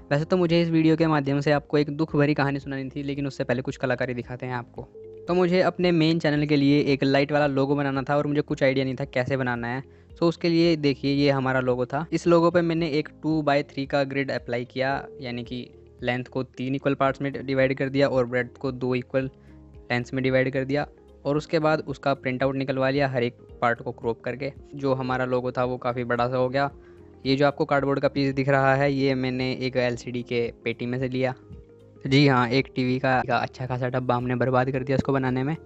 वैसे तो मुझे इस वीडियो के माध्यम से आपको एक दुख भरी कहानी सुनानी थी, लेकिन उससे पहले कुछ कलाकारी दिखाते हैं आपको। तो मुझे अपने मेन चैनल के लिए एक लाइट वाला लोगो बनाना था और मुझे कुछ आइडिया नहीं था कैसे बनाना है। सो उसके लिए देखिए ये हमारा लोगो था। इस लोगो पे मैंने एक 2x3 का ग्रिड अप्लाई किया, यानी कि लेंथ को 3 इक्वल पार्ट्स में डिवाइड कर दिया और ब्रेड्थ को 2 इक्वल लेंथ्स में डिवाइड कर दिया। और उसके बाद उसका प्रिंट आउट निकलवा लिया हर एक पार्ट को क्रॉप करके। जो हमारा लोगो था वो काफ़ी बड़ा सा हो गया। ये जो आपको कार्डबोर्ड का पीस दिख रहा है, ये मैंने एक एलसीडी के पेटी में से लिया। जी हाँ, एक टीवी का अच्छा खासा डब्बा हमने बर्बाद कर दिया इसको बनाने में।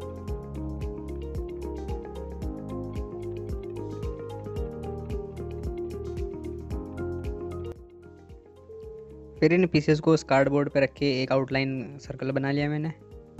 फिर इन पीसेस को उस कार्डबोर्ड पे रख के एक आउटलाइन सर्कल बना लिया मैंने।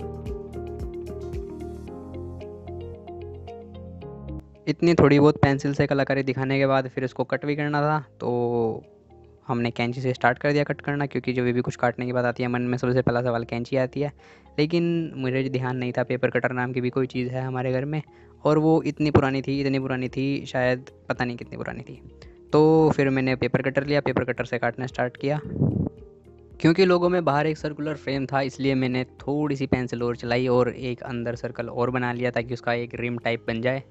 इतनी थोड़ी बहुत पेंसिल से कलाकारी दिखाने के बाद फिर इसको कट भी करना था, तो हमने कैंची से स्टार्ट कर दिया कट करना, क्योंकि जब भी कुछ काटने की बात आती है मन में सबसे पहला सवाल कैंची आती है। लेकिन मुझे ध्यान नहीं था पेपर कटर नाम की भी कोई चीज़ है हमारे घर में, और वो इतनी पुरानी थी, शायद पता नहीं कितनी पुरानी थी। तो फिर मैंने पेपर कटर लिया, पेपर कटर से काटना स्टार्ट किया। क्योंकि लोगों में बाहर एक सर्कुलर फ्रेम था, इसलिए मैंने थोड़ी सी पेंसिल और चलाई और एक अंदर सर्कल और बना लिया ताकि उसका एक रिम टाइप बन जाए।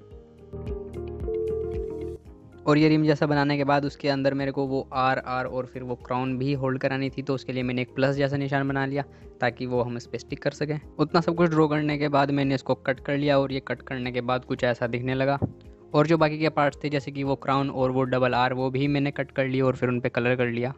और ये रिम जैसा बनाने के बाद उसके अंदर मेरे को वो आर और फिर वो क्राउन भी होल्ड करानी थी, तो उसके लिए मैंने एक प्लस जैसा निशान बना लिया ताकि वो हम इस पर स्टिक कर सकें। उतना सब कुछ ड्रॉ करने के बाद मैंने इसको कट कर लिया, और ये कट करने के बाद कुछ ऐसा दिखने लगा। और जो बाकी के पार्ट्स थे जैसे कि वो क्राउन और वो डबल आर, वो भी मैंने कट कर लिए और फिर उन पर कलर कर लिया।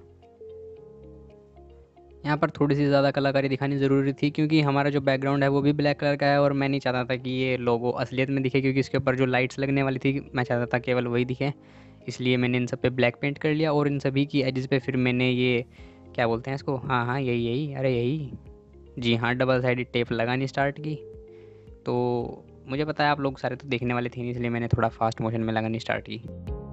यहाँ पर थोड़ी सी ज़्यादा कलाकारी दिखानी ज़रूरी थी, क्योंकि हमारा जो बैकग्राउंड है वो भी ब्लैक कलर का है और मैं नहीं चाहता था कि ये लोगो असलियत में दिखे, क्योंकि इसके ऊपर जो लाइट्स लगने वाली थी मैं चाहता था केवल वही दिखे। इसलिए मैंने इन सब पे ब्लैक पेंट कर लिया और इन सभी की एजेस पे फिर मैंने ये क्या बोलते हैं इसको, हाँ हाँ यही अरे यही, जी हाँ, डबल साइडेड टेप लगानी स्टार्ट की। तो मुझे पता है आप लोग सारे तो देखने वाले थे नहीं, इसलिए मैंने थोड़ा फास्ट मोशन में लगानी स्टार्ट की।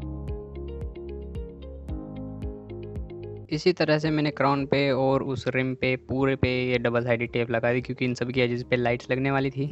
इसी तरह से मैंने क्राउन पे और उस रिम पे पूरे पे ये डबल साइडेड टेप लगा दी, क्योंकि इन सब की एजेस पे लाइट्स लगने वाली थी।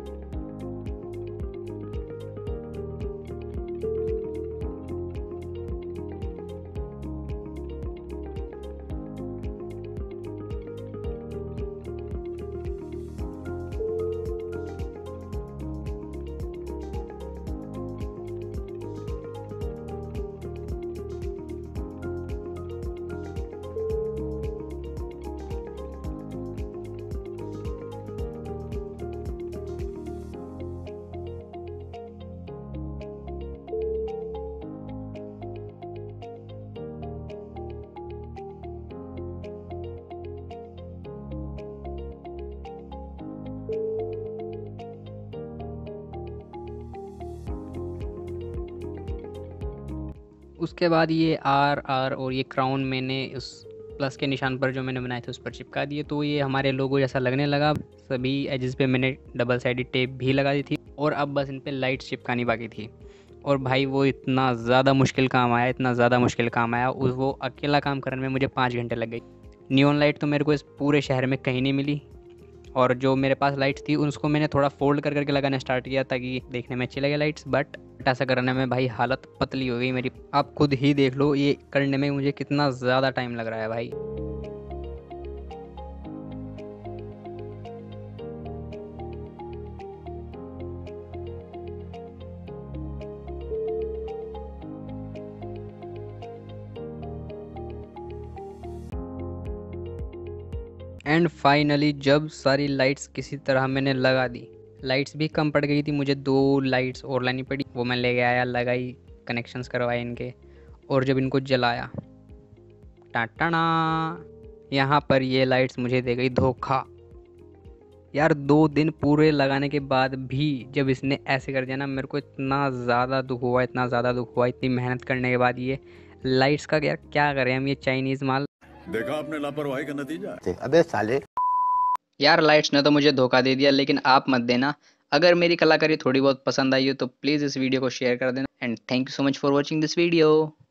उसके बाद ये आर और ये क्राउन मैंने उस प्लस के निशान पर जो मैंने बनाए थे उस पर चिपका दिए, तो ये हमारे लोगो जैसा लगने लगा। सभी एजेस पे मैंने डबल साइडेड टेप भी लगा दी थी और अब बस इन पे लाइट्स चिपकानी बाकी थी। और भाई वो इतना ज़्यादा मुश्किल काम आया, वो अकेला काम करने में मुझे 5 घंटे लग गई। नियॉन लाइट तो मेरे को इस पूरे शहर में कहीं नहीं मिली, और जो मेरे पास लाइट्स थी उसको मैंने थोड़ा फोल्ड कर करके लगाना स्टार्ट किया ताकि देखने में अच्छी लगे लाइट्स। बट ऐसा करने में भाई हालत पतली हो गई मेरी। आप खुद ही देख लो ये करने में मुझे कितना ज़्यादा टाइम लग रहा है भाई। एंड फाइनली जब सारी लाइट्स किसी तरह मैंने लगा दी, लाइट्स भी कम पड़ गई थी, मुझे 2 लाइट्स और लानी पड़ी। वो मैं ले आया, लगाई, कनेक्शंस करवाए इनके, और जब इनको जलाया, टाटाना, यहाँ पर ये लाइट्स मुझे दे गई धोखा। यार 2 दिन पूरे लगाने के बाद भी जब इसने ऐसे कर दिया ना, मेरे को इतना ज़्यादा दुख हुआ, इतनी मेहनत करने के बाद ये लाइट्स का यार क्या करें हम, ये चाइनीज़ माल। देखा आपने लापरवाही का नतीजा। अबे साले। यार लाइट्स ने तो मुझे धोखा दे दिया, लेकिन आप मत देना। अगर मेरी कलाकारी थोड़ी बहुत पसंद आई हो तो प्लीज़ इस वीडियो को शेयर कर देना। And thank you so much for watching this video.